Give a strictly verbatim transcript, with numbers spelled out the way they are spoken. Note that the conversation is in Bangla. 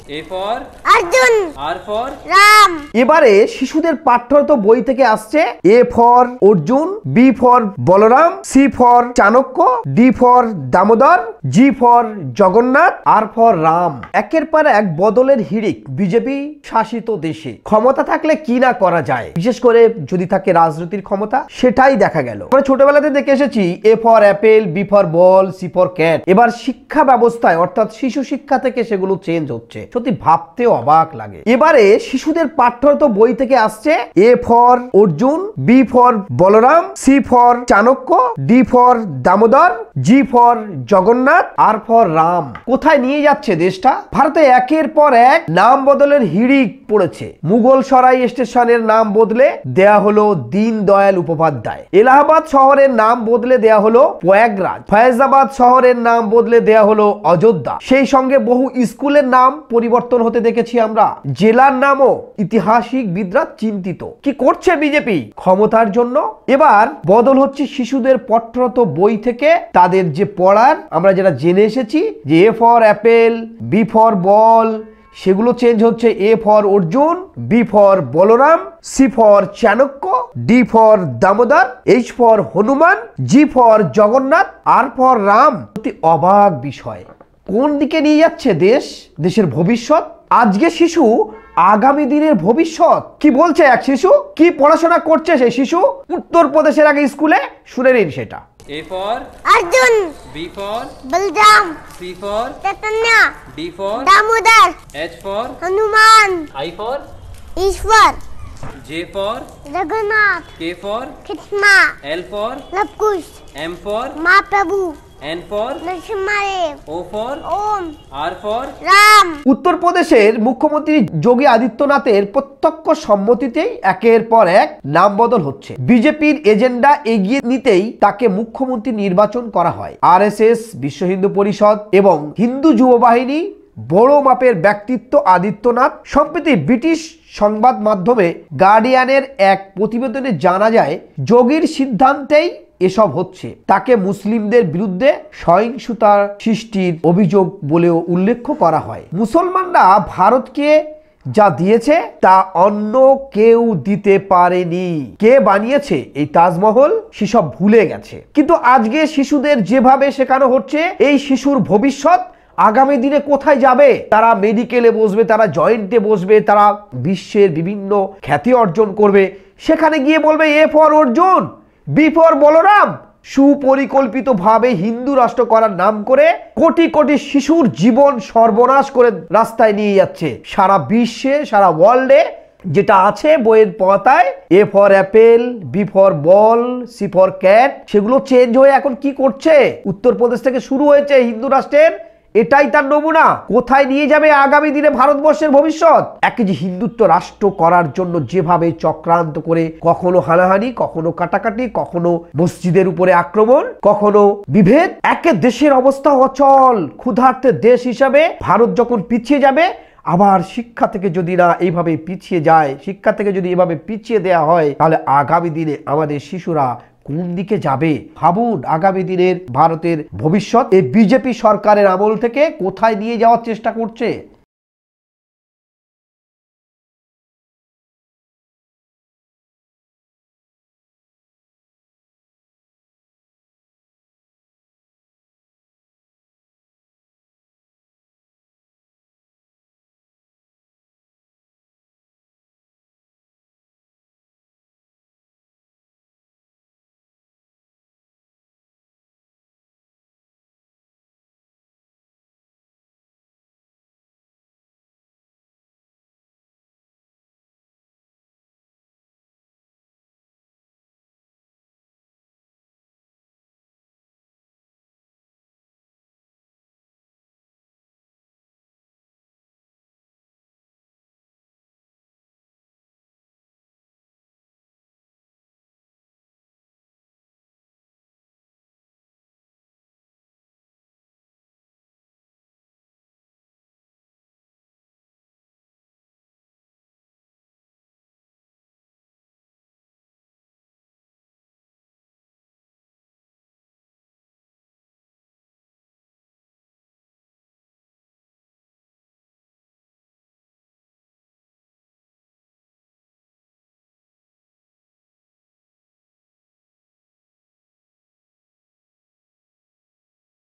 A for Arjun. R for Ram. এবারে শিশুদের পাঠ্যরত বই থেকে আসছে A for Arjun, B for Balaram, C for Chanakya, D for Damodar, G for Jagannath, R for Ram. একের পর এক বদলের হিড়িক বিজেপি শাসিত দেশে। ক্ষমতা থাকলে কি না করা যায়, বিশেষ করে যদি থাকে রাজনীতির ক্ষমতা, সেটাই দেখা গেল। আমরা ছোটবেলাতে দেখে এসেছি A for apple, B for ball, C for cat. এবার শিক্ষা ব্যবস্থায় অর্থাৎ শিশু শিক্ষা থেকে সেগুলো চেঞ্জ হচ্ছে, সত্যি ভাবতে অবাক লাগে। এবারে শিশুদের পাঠ্যরত বই থেকে আসছে A for Arjun, B for Balaram, C for Chanakya, D for Damodar, G for Jagannath, R for Ram. কোথায় নিয়ে যাচ্ছে দেশটা? ভারতে একের পর এক নাম বদলের হিড়িক পড়েছে। মুঘল সরাই স্টেশনের নাম বদলে দেয়া হলো দীন দয়াল উপাধ্যায়। এলাহাবাদ শহরের নাম বদলে দেয়া হলো প্রয়াগরাজ। ফয়েজাবাদ শহরের নাম বদলে দেয়া হলো অযোধ্যা। সেই সঙ্গে বহু স্কুলের নাম পরিবর্তন হতে দেখেছি আমরা। জেলার নামও ইতিহাসবিদরা চিন্তিত। কি করছে বিজেপি? ক্ষমতার জন্য। এবার বদল হচ্ছে শিশুদের পাঠ্যরত বই থেকে তাদের যে পড়ার, আমরা যেটা জেনে এসেছি যে A for apple, B for ball, সেগুলো চেঞ্জ হচ্ছে A for Arjun, B for Balaram, C for Chanakya, D for Damodar, H for Hanuman, G for Jagannath, R for Ram. অতি অবাক বিষয়। কোন দিকে নিয়ে যাচ্ছে দেশ, দেশের ভবিষ্যৎ? আজকে শিশু আগামী দিনের ভবিষ্যৎ। কি বলছে এক শিশু, কি পড়াশোনা করছে সেই শিশু উত্তরপ্রদেশের আগে স্কুলে, শুনে নিন সেটা। A for Arjun. B for Balram. C for Chaitanya. D for Damodar. H for Hanuman. I for Ishwar. J for Jagannath. K for Krishna. L for Labkush. M for Mahaprabhu. N for Nrsimhadev. O for Om. R for Ram. উত্তরপ্রদেশের মুখ্যমন্ত্রী যোগী আদিত্যনাথের প্রত্যক্ষ সম্মতিতেই একের পর এক নাম বদল হচ্ছে। বিজেপির এজেন্ডা এগিয়ে নিতেই তাকে মুখ্যমন্ত্রী নির্বাচন করা হয়। আরএসএস, বিশ্ব হিন্দু পরিষদ এবং হিন্দু যুব বাহিনী বড় মাপের ব্যক্তিত্ব আদিত্যনাথ। সম্প্রতি ব্রিটিশ সংবাদ মাধ্যমে গার্ডিয়ানের এক প্রতিবেদনে জানা যায় যোগীর সিদ্ধান্তেই এসব হচ্ছে। তাকে মুসলিমদের বিরুদ্ধে সহিংসতার সৃষ্টির অভিযোগ বলেও উল্লেখ করা হয়। মুসলমানরা ভারতকে যা দিয়েছে তা অন্য কেউ দিতে পারেনি। কে বানিয়েছে এই তাজমহল সেসব ভুলে গেছে। কিন্তু আজকে শিশুদের যেভাবে শেখানো হচ্ছে, এই শিশুর ভবিষ্যৎ আগামী দিনে কোথায় যাবে? তারা মেডিকেলে বসবে, তারা জয়েন্টে বসবে, তারা বিশ্বের বিভিন্ন খ্যাতি অর্জন করবে। সেখানে গিয়ে বলবে A for Arjun, B for Balaram. সুপরিকল্পিতভাবে হিন্দু রাষ্ট্র করার নাম করে কোটি কোটি শিশুর জীবন সর্বনাশ করে রাস্তায় নিয়ে যাচ্ছে। সারা বিশ্বে, সারা ওয়ার্ল্ডে যেটা আছে বইয়ের পাতায় A for apple, B for ball, C for cat, সেগুলো চেঞ্জ হয়ে এখন কি করছে? উত্তরপ্রদেশ থেকে শুরু হয়েছে হিন্দু রাষ্ট্রের, এটাই তার নমুনা। কোথায় নিয়ে যাবে আগামী দিনে ভারতবর্ষের ভবিষ্যৎ? এক যে হিন্দুত্ব রাষ্ট্র করার জন্য যেভাবে চক্রান্ত করে কখনো হানাহানি, কখনো কাটাকাটি, কখনো মসজিদের উপরে আক্রমণ, কখনো বিভেদ, একে দেশের অবস্থা অচল। ক্ষুধার্তের দেশ হিসাবে ভারত যখন পিছিয়ে যাবে, আবার শিক্ষা থেকে যদি না এইভাবে পিছিয়ে যায়, শিক্ষা থেকে যদি এভাবে পিছিয়ে দেয়া হয়, তাহলে আগামী দিনে আমাদের শিশুরা কোন দিকে যাবে? ভাবুন আগামী দিনের ভারতের ভবিষ্যৎ এই বিজেপি সরকারের আমল থেকে কোথায় নিয়ে যাওয়ার চেষ্টা করছে।